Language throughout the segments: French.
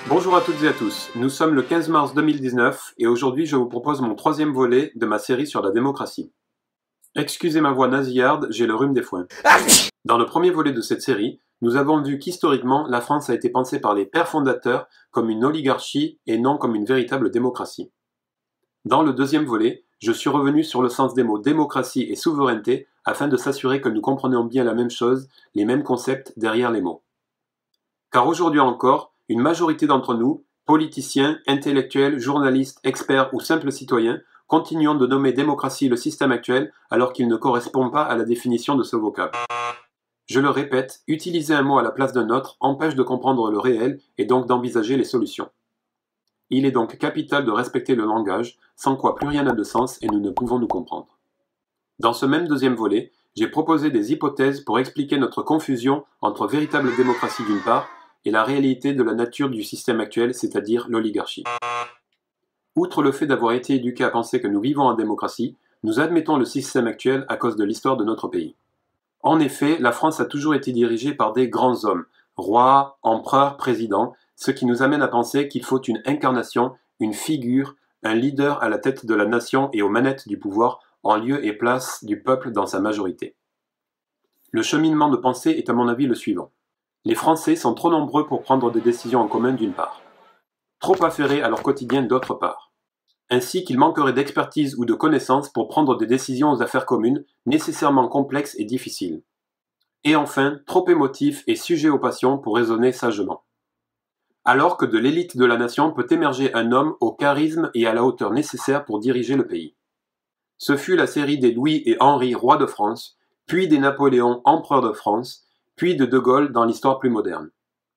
Bonjour à toutes et à tous, nous sommes le 15 mars 2019 et aujourd'hui je vous propose mon troisième volet de ma série sur la démocratie. Excusez ma voix nasillarde, j'ai le rhume des foins. Dans le premier volet de cette série, nous avons vu qu'historiquement la France a été pensée par les pères fondateurs comme une oligarchie et non comme une véritable démocratie. Dans le deuxième volet, je suis revenu sur le sens des mots démocratie et souveraineté afin de s'assurer que nous comprenions bien la même chose, les mêmes concepts derrière les mots. Car aujourd'hui encore, une majorité d'entre nous, politiciens, intellectuels, journalistes, experts ou simples citoyens, continuons de nommer démocratie le système actuel alors qu'il ne correspond pas à la définition de ce vocable. Je le répète, utiliser un mot à la place d'un autre empêche de comprendre le réel et donc d'envisager les solutions. Il est donc capital de respecter le langage, sans quoi plus rien n'a de sens et nous ne pouvons nous comprendre. Dans ce même deuxième volet, j'ai proposé des hypothèses pour expliquer notre confusion entre véritable démocratie d'une part et la réalité de la nature du système actuel, c'est-à-dire l'oligarchie. Outre le fait d'avoir été éduqués à penser que nous vivons en démocratie, nous admettons le système actuel à cause de l'histoire de notre pays. En effet, la France a toujours été dirigée par des grands hommes, rois, empereurs, présidents, ce qui nous amène à penser qu'il faut une incarnation, une figure, un leader à la tête de la nation et aux manettes du pouvoir en lieu et place du peuple dans sa majorité. Le cheminement de pensée est à mon avis le suivant. Les Français sont trop nombreux pour prendre des décisions en commun d'une part, trop affairés à leur quotidien d'autre part, ainsi qu'ils manqueraient d'expertise ou de connaissances pour prendre des décisions aux affaires communes nécessairement complexes et difficiles, et enfin trop émotifs et sujets aux passions pour raisonner sagement. Alors que de l'élite de la nation peut émerger un homme au charisme et à la hauteur nécessaire pour diriger le pays. Ce fut la série des Louis et Henri, rois de France, puis des Napoléons, empereurs de France, puis de Gaulle dans l'histoire plus moderne.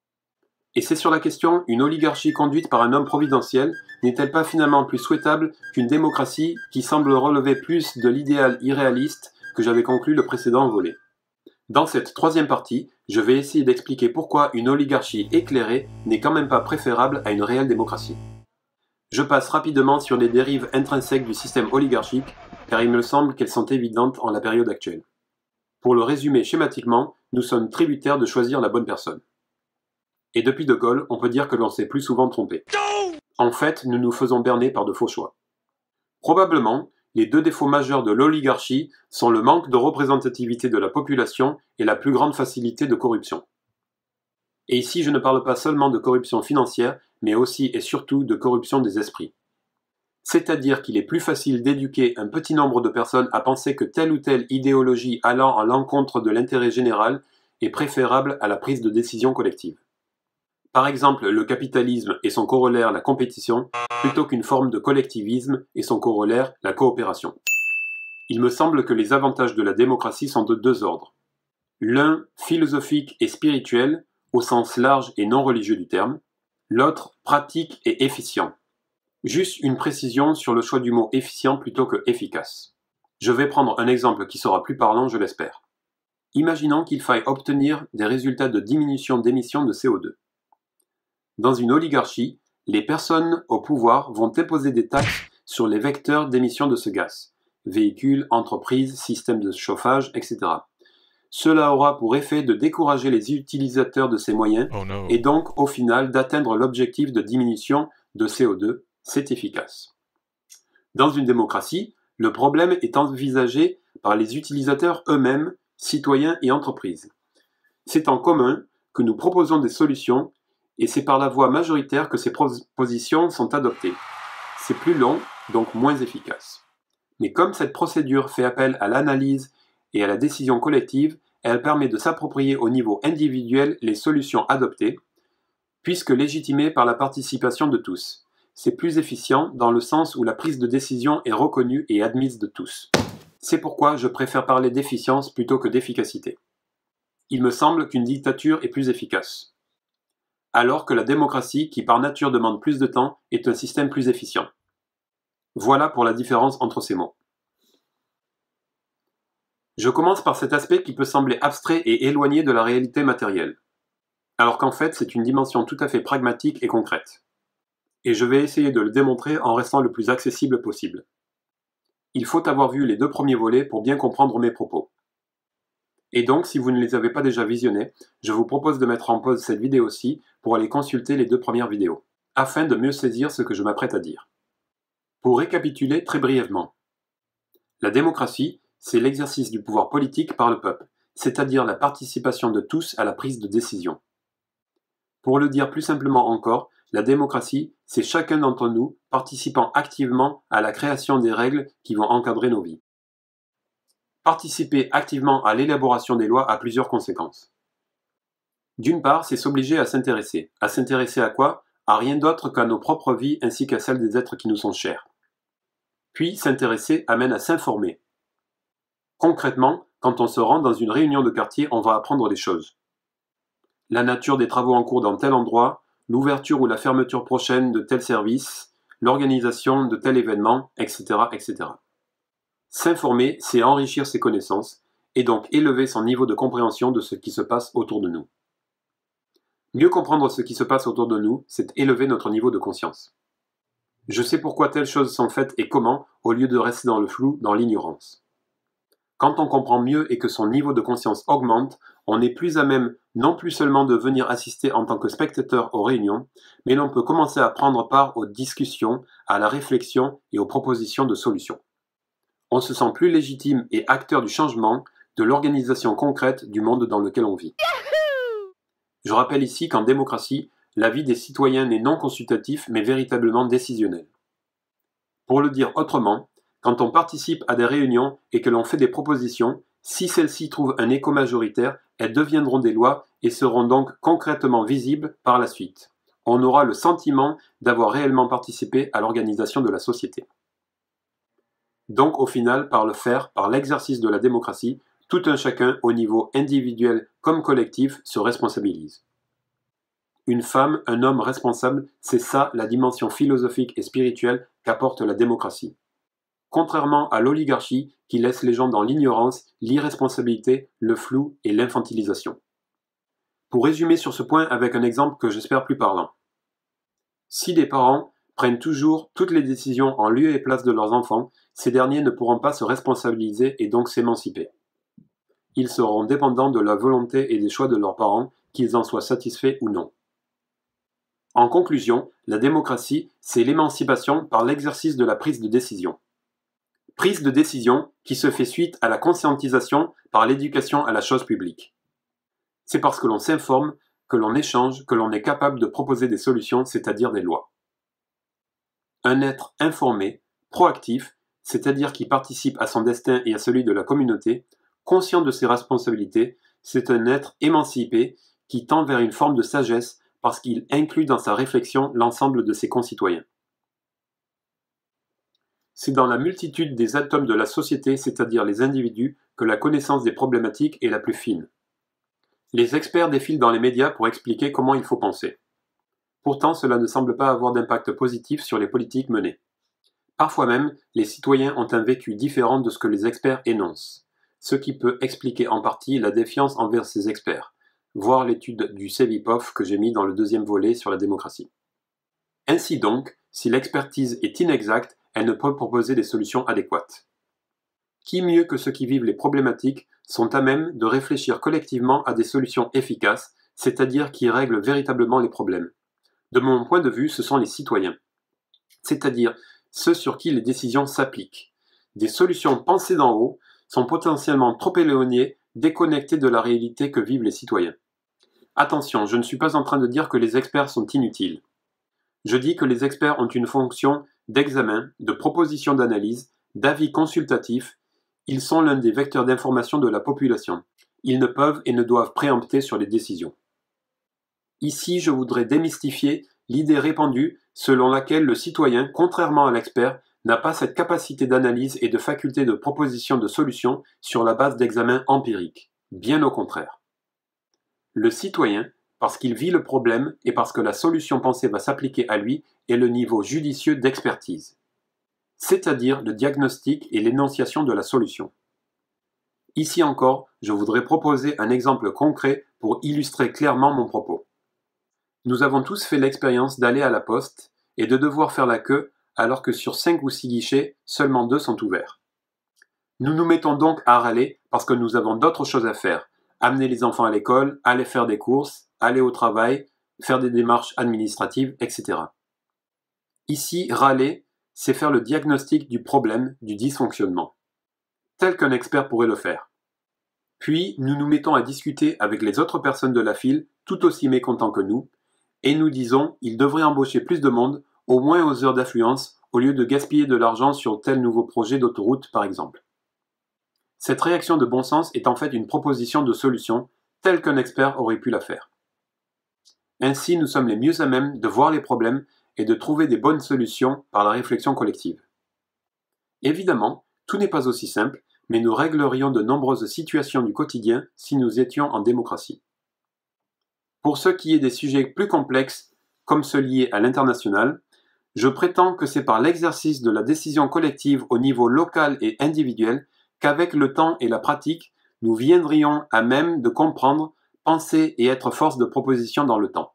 Et c'est sur la question, une oligarchie conduite par un homme providentiel n'est-elle pas finalement plus souhaitable qu'une démocratie qui semble relever plus de l'idéal irréaliste que j'avais conclu le précédent volet. Dans cette troisième partie, je vais essayer d'expliquer pourquoi une oligarchie éclairée n'est quand même pas préférable à une réelle démocratie. Je passe rapidement sur les dérives intrinsèques du système oligarchique, car il me semble qu'elles sont évidentes en la période actuelle. Pour le résumer schématiquement, nous sommes tributaires de choisir la bonne personne. Et depuis De Gaulle, on peut dire que l'on s'est plus souvent trompé. En fait, nous nous faisons berner par de faux choix. Probablement, les deux défauts majeurs de l'oligarchie sont le manque de représentativité de la population et la plus grande facilité de corruption. Et ici, je ne parle pas seulement de corruption financière, mais aussi et surtout de corruption des esprits. C'est-à-dire qu'il est plus facile d'éduquer un petit nombre de personnes à penser que telle ou telle idéologie allant à l'encontre de l'intérêt général est préférable à la prise de décision collective. Par exemple, le capitalisme et son corollaire la compétition, plutôt qu'une forme de collectivisme et son corollaire la coopération. Il me semble que les avantages de la démocratie sont de deux ordres. L'un, philosophique et spirituel, au sens large et non religieux du terme. L'autre, pratique et efficient. Juste une précision sur le choix du mot efficient plutôt que efficace. Je vais prendre un exemple qui sera plus parlant, je l'espère. Imaginons qu'il faille obtenir des résultats de diminution d'émissions de CO2. Dans une oligarchie, les personnes au pouvoir vont imposer des taxes sur les vecteurs d'émissions de ce gaz, véhicules, entreprises, systèmes de chauffage, etc. Cela aura pour effet de décourager les utilisateurs de ces moyens et donc au final d'atteindre l'objectif de diminution de CO2. C'est efficace. Dans une démocratie, le problème est envisagé par les utilisateurs eux-mêmes, citoyens et entreprises. C'est en commun que nous proposons des solutions et c'est par la voie majoritaire que ces propositions sont adoptées. C'est plus long, donc moins efficace. Mais comme cette procédure fait appel à l'analyse et à la décision collective, elle permet de s'approprier au niveau individuel les solutions adoptées, puisque légitimées par la participation de tous. C'est plus efficient dans le sens où la prise de décision est reconnue et admise de tous. C'est pourquoi je préfère parler d'efficience plutôt que d'efficacité. Il me semble qu'une dictature est plus efficace, alors que la démocratie, qui par nature demande plus de temps, est un système plus efficient. Voilà pour la différence entre ces mots. Je commence par cet aspect qui peut sembler abstrait et éloigné de la réalité matérielle, alors qu'en fait c'est une dimension tout à fait pragmatique et concrète. Et je vais essayer de le démontrer en restant le plus accessible possible. Il faut avoir vu les deux premiers volets pour bien comprendre mes propos. Et donc, si vous ne les avez pas déjà visionnés, je vous propose de mettre en pause cette vidéo-ci pour aller consulter les 2 premières vidéos, afin de mieux saisir ce que je m'apprête à dire. Pour récapituler très brièvement, la démocratie, c'est l'exercice du pouvoir politique par le peuple, c'est-à-dire la participation de tous à la prise de décision. Pour le dire plus simplement encore, la démocratie, c'est chacun d'entre nous participant activement à la création des règles qui vont encadrer nos vies. Participer activement à l'élaboration des lois a plusieurs conséquences. D'une part, c'est s'obliger à s'intéresser. À s'intéresser à quoi? À rien d'autre qu'à nos propres vies ainsi qu'à celles des êtres qui nous sont chers. Puis, s'intéresser amène à s'informer. Concrètement, quand on se rend dans une réunion de quartier, on va apprendre des choses. La nature des travaux en cours dans tel endroit, l'ouverture ou la fermeture prochaine de tel service, l'organisation de tel événement, etc., etc. S'informer, c'est enrichir ses connaissances, et donc élever son niveau de compréhension de ce qui se passe autour de nous. Mieux comprendre ce qui se passe autour de nous, c'est élever notre niveau de conscience. Je sais pourquoi telles choses sont faites et comment, au lieu de rester dans le flou, dans l'ignorance. Quand on comprend mieux et que son niveau de conscience augmente, on est plus à même non plus seulement de venir assister en tant que spectateur aux réunions, mais l'on peut commencer à prendre part aux discussions, à la réflexion et aux propositions de solutions. On se sent plus légitime et acteur du changement, de l'organisation concrète du monde dans lequel on vit. Je rappelle ici qu'en démocratie, l'avis des citoyens n'est non consultatif mais véritablement décisionnel. Pour le dire autrement, quand on participe à des réunions et que l'on fait des propositions, si celles-ci trouvent un écho majoritaire, elles deviendront des lois et seront donc concrètement visibles par la suite. On aura le sentiment d'avoir réellement participé à l'organisation de la société. Donc au final, par le faire, par l'exercice de la démocratie, tout un chacun, au niveau individuel comme collectif, se responsabilise. Une femme, un homme responsable, c'est ça la dimension philosophique et spirituelle qu'apporte la démocratie. Contrairement à l'oligarchie qui laisse les gens dans l'ignorance, l'irresponsabilité, le flou et l'infantilisation. Pour résumer sur ce point avec un exemple que j'espère plus parlant. Si des parents prennent toujours toutes les décisions en lieu et place de leurs enfants, ces derniers ne pourront pas se responsabiliser et donc s'émanciper. Ils seront dépendants de la volonté et des choix de leurs parents, qu'ils en soient satisfaits ou non. En conclusion, la démocratie, c'est l'émancipation par l'exercice de la prise de décision. Prise de décision qui se fait suite à la conscientisation par l'éducation à la chose publique. C'est parce que l'on s'informe, que l'on échange, que l'on est capable de proposer des solutions, c'est-à-dire des lois. Un être informé, proactif, c'est-à-dire qui participe à son destin et à celui de la communauté, conscient de ses responsabilités, c'est un être émancipé qui tend vers une forme de sagesse parce qu'il inclut dans sa réflexion l'ensemble de ses concitoyens. C'est dans la multitude des atomes de la société, c'est-à-dire les individus, que la connaissance des problématiques est la plus fine. Les experts défilent dans les médias pour expliquer comment il faut penser. Pourtant, cela ne semble pas avoir d'impact positif sur les politiques menées. Parfois même, les citoyens ont un vécu différent de ce que les experts énoncent, ce qui peut expliquer en partie la défiance envers ces experts, voir l'étude du CEVIPOF que j'ai mis dans le 2e volet sur la démocratie. Ainsi donc, si l'expertise est inexacte, elle ne peut proposer des solutions adéquates. Qui mieux que ceux qui vivent les problématiques sont à même de réfléchir collectivement à des solutions efficaces, c'est-à-dire qui règlent véritablement les problèmes. De mon point de vue, ce sont les citoyens, c'est-à-dire ceux sur qui les décisions s'appliquent. Des solutions pensées d'en haut sont potentiellement trop éloignées, déconnectées de la réalité que vivent les citoyens. Attention, je ne suis pas en train de dire que les experts sont inutiles. Je dis que les experts ont une fonction d'examen, de proposition d'analyse, d'avis consultatif. Ils sont l'un des vecteurs d'information de la population. Ils ne peuvent et ne doivent préempter sur les décisions. Ici, je voudrais démystifier l'idée répandue selon laquelle le citoyen, contrairement à l'expert, n'a pas cette capacité d'analyse et de faculté de proposition de solutions sur la base d'examens empiriques. Bien au contraire. Le citoyen, parce qu'il vit le problème et parce que la solution pensée va s'appliquer à lui, est le niveau judicieux d'expertise, c'est-à-dire le diagnostic et l'énonciation de la solution. Ici encore, je voudrais proposer un exemple concret pour illustrer clairement mon propos. Nous avons tous fait l'expérience d'aller à la poste et de devoir faire la queue alors que sur 5 ou 6 guichets, seulement 2 sont ouverts. Nous nous mettons donc à râler parce que nous avons d'autres choses à faire, amener les enfants à l'école, aller faire des courses, aller au travail, faire des démarches administratives, etc. Ici, râler, c'est faire le diagnostic du problème, du dysfonctionnement, tel qu'un expert pourrait le faire. Puis, nous nous mettons à discuter avec les autres personnes de la file, tout aussi mécontents que nous, et nous disons, il devrait embaucher plus de monde, au moins aux heures d'affluence, au lieu de gaspiller de l'argent sur tel nouveau projet d'autoroute, par exemple. Cette réaction de bon sens est en fait une proposition de solution, telle qu'un expert aurait pu la faire. Ainsi, nous sommes les mieux à même de voir les problèmes et de trouver des bonnes solutions par la réflexion collective. Évidemment, tout n'est pas aussi simple, mais nous réglerions de nombreuses situations du quotidien si nous étions en démocratie. Pour ce qui est des sujets plus complexes, comme ceux liés à l'international, je prétends que c'est par l'exercice de la décision collective au niveau local et individuel qu'avec le temps et la pratique, nous viendrions à même de comprendre, penser et être force de proposition dans le temps.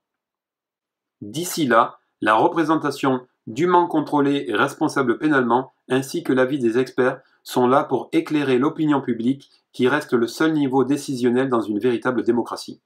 D'ici là, la représentation dûment contrôlée et responsable pénalement, ainsi que l'avis des experts, sont là pour éclairer l'opinion publique qui reste le seul niveau décisionnel dans une véritable démocratie.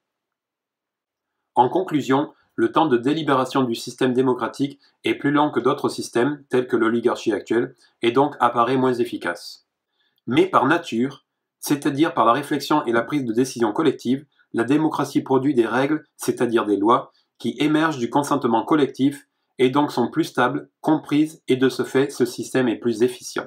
En conclusion, le temps de délibération du système démocratique est plus lent que d'autres systèmes, tels que l'oligarchie actuelle, et donc apparaît moins efficace. Mais par nature, c'est-à-dire par la réflexion et la prise de décision collective, la démocratie produit des règles, c'est-à-dire des lois, qui émergent du consentement collectif et donc sont plus stables, comprises, et de ce fait, ce système est plus efficient.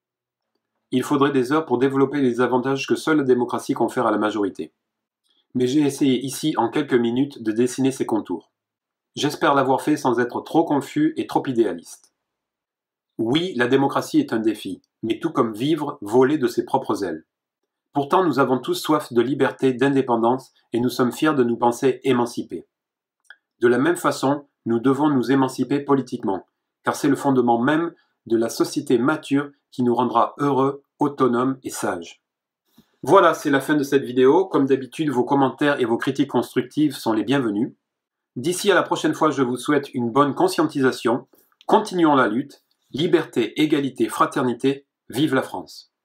Il faudrait des heures pour développer les avantages que seule la démocratie confère à la majorité. Mais j'ai essayé ici, en quelques minutes, de dessiner ces contours. J'espère l'avoir fait sans être trop confus et trop idéaliste. Oui, la démocratie est un défi, mais tout comme vivre, voler de ses propres ailes. Pourtant, nous avons tous soif de liberté, d'indépendance, et nous sommes fiers de nous penser émancipés. De la même façon, nous devons nous émanciper politiquement, car c'est le fondement même de la société mature qui nous rendra heureux, autonomes et sages. Voilà, c'est la fin de cette vidéo. Comme d'habitude, vos commentaires et vos critiques constructives sont les bienvenus. D'ici à la prochaine fois, je vous souhaite une bonne conscientisation. Continuons la lutte. Liberté, égalité, fraternité, vive la France!